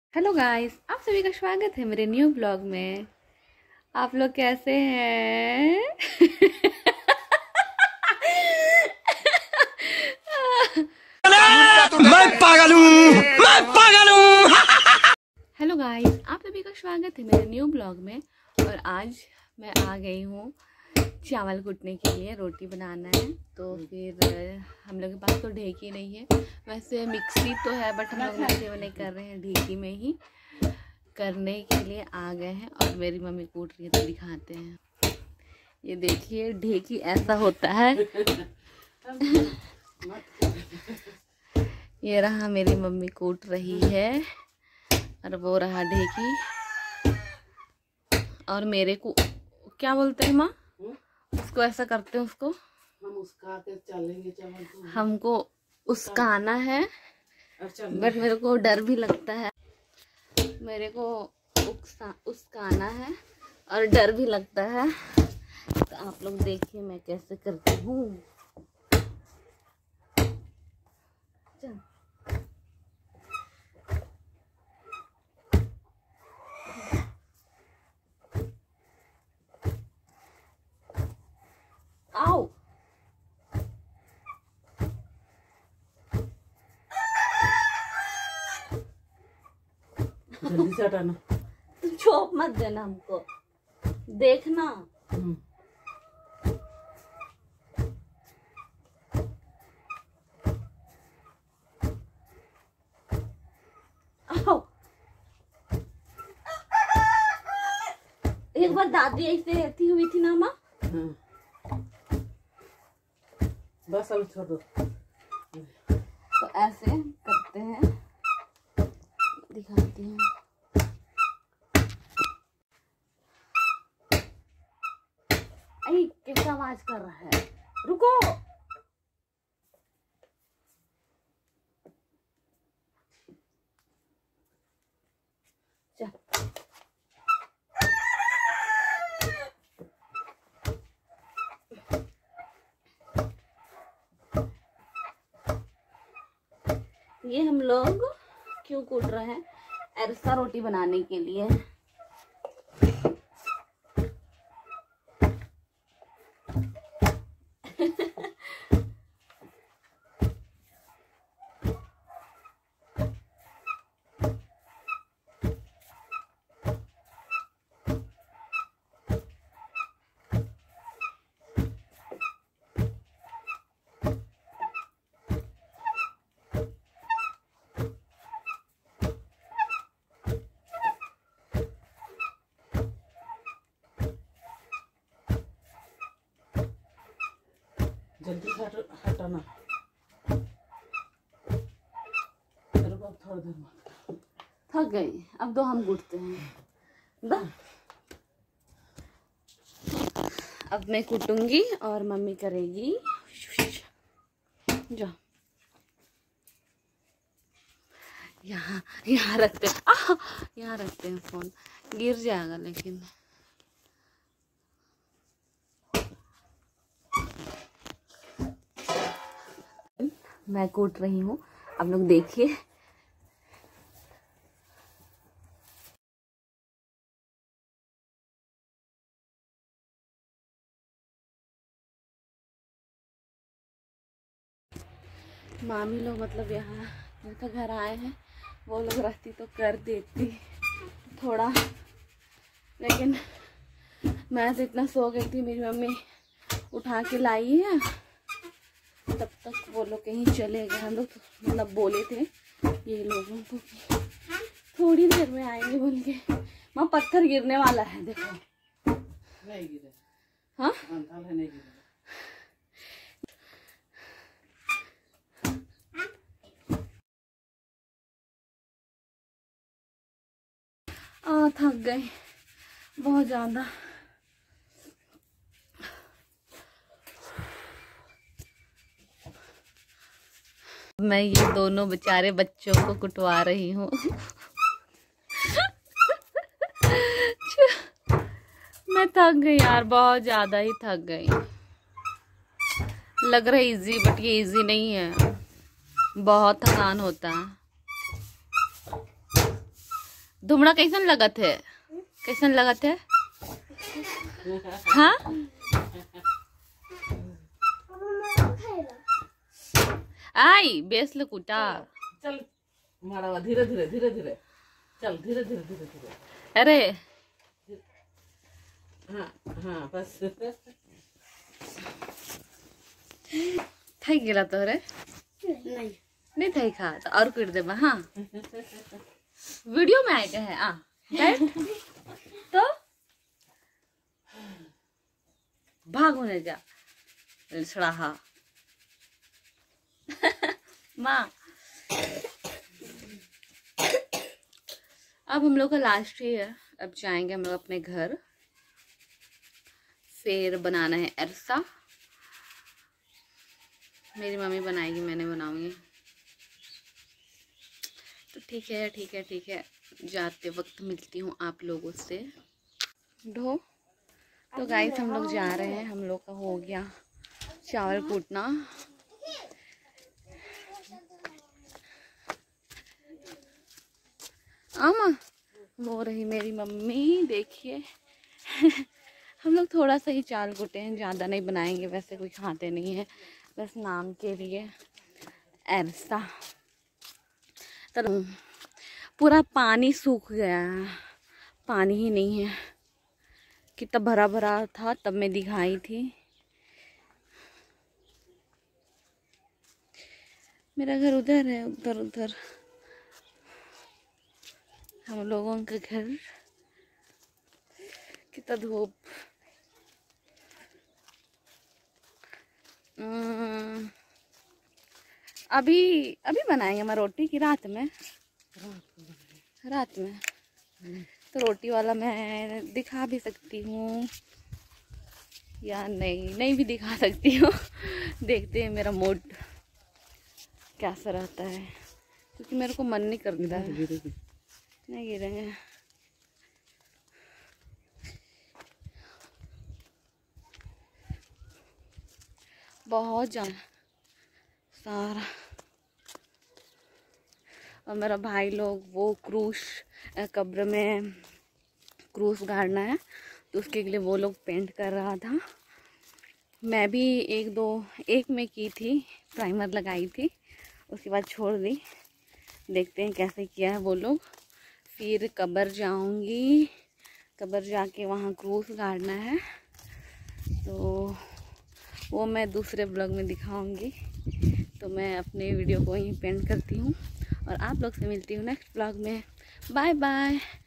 Hello guys, आप सभी का स्वागत है मेरे न्यू ब्लॉग में। आप लोग कैसे हैं? मैं पागल हूँ, मैं पागल हूँ। हेलो गाइस, आप सभी का स्वागत है मेरे न्यू ब्लॉग में। और आज मैं आ गई हूँ चावल कूटने के लिए। रोटी बनाना है तो फिर हम लोग के पास तो ढेकी नहीं है। वैसे मिक्सी तो है बट हम लोग मिक्सी में नहीं कर रहे हैं, ढेकी में ही करने के लिए आ गए हैं। और मेरी मम्मी कूट रही है तो दिखाते हैं। ये देखिए ढेकी ऐसा होता है। ये रहा मेरी मम्मी कूट रही है और वो रहा ढेकी। और मेरे को क्या बोलते हैं माँ, उसको ऐसा करते हैं, उसको हम उसका के चलेंगे चावल को। हमको उसकाना है बट मेरे को डर भी लगता है। मेरे को उसकाना है और डर भी लगता है। तो आप लोग देखिए मैं कैसे करती हूँ। आओ जल्दी से हटाना। तुम छोप मत देना हमको, देखना। आओ, एक बार दादी ऐसे रहती हुई थी ना माँ। बस अब छोड़ दो। तो ऐसे करते हैं, दिखाती हूँ। अरे कैसा आवाज कर रहा है, रुको। चल ये हम लोग क्यों कूट रहे हैं? अरसा रोटी बनाने के लिए। जल्दी से हटाना। रुको अब थोड़ी देर में। थक गई, अब दो हम कूटते हैं। दो अब मैं कूटूंगी और मम्मी करेगी। जाओ, यहाँ यहाँ रखते हैं, यहाँ रखते हैं, फोन गिर जाएगा लेकिन। मैं कूट रही हूँ, आप लोग देखिए। मामी लोग मतलब यहाँ जिनका घर आए हैं वो लोग रहती तो कर देती थोड़ा, लेकिन मैं तो इतना सो गई थी, मेरी मम्मी उठा के लाई है। तब तक वो लोग कहीं चले गए। हम लोग मतलब बोले थे ये लोगों को कि थोड़ी देर में आएंगे बोल के। माँ पत्थर गिरने वाला है, देखो। नहीं गिरे। हाँ अंधार है, नहीं गिरे। थक गई बहुत ज्यादा। मैं ये दोनों बेचारे बच्चों को कुटवा रही हूँ। मैं थक गई यार, बहुत ज्यादा ही थक गई। लग रहा है इजी बट ये इजी नहीं है, बहुत थकान होता है। धुमड़ा कैसन लगत है? कैसन लगत है? हाँ आई बेस ले कुटा। चल मारा धीरे धीरे धीरे धीरे चल धीरे धीरे धीरे धीरे। अरे हाँ हाँ बस थई गेला तोहरे? नहीं थई खा तो और कर दे। हाँ वीडियो में आएगा है। आ बैठ तो भाग होने जा सड़ाहा। माँ अब हम लोग का लास्ट ही है। अब जाएंगे हम लोग अपने घर। फिर बनाना है अरसा। मेरी मम्मी बनाएगी, मैंने बनाऊंगी। तो ठीक है ठीक है ठीक है, जाते वक्त मिलती हूँ आप लोगों से। ढो तो गाइस हम लोग जा रहे हैं। हम लोग का हो गया चावल कूटना। आमा वो रही मेरी मम्मी, देखिए। हम लोग थोड़ा सा ही चावल कूटे हैं, ज़्यादा नहीं बनाएंगे। वैसे कोई खाते नहीं है, बस नाम के लिए ऐसा। तो पूरा पानी सूख गया है, पानी ही नहीं है। कितना भरा भरा था तब मैं दिखाई थी। मेरा घर उधर है, उधर उधर हम लोगों का घर। कितना धूप। अभी अभी बनाएंगे मैं रोटी की रात में। रात में तो रोटी वाला मैं दिखा भी सकती हूँ या नहीं भी दिखा सकती हूँ। देखते हैं मेरा मूड कैसा रहता है, क्योंकि मेरे को मन नहीं करता है। नहीं गिरेंगे। बहुत ज़्यादा सारा। और मेरा भाई लोग वो क्रूज कब्र में क्रूज गाड़ना है, तो उसके लिए वो लोग पेंट कर रहा था। मैं भी एक में की थी, प्राइमर लगाई थी, उसके बाद छोड़ दी। देखते हैं कैसे किया है वो लोग। फिर कब्र जाऊंगी, कब्र जाके वहाँ क्रूज गाड़ना है, तो वो मैं दूसरे ब्लॉग में दिखाऊंगी। तो मैं अपने वीडियो को यहीं पेंड करती हूँ और आप लोग से मिलती हूँ नेक्स्ट ब्लॉग में। Bye bye.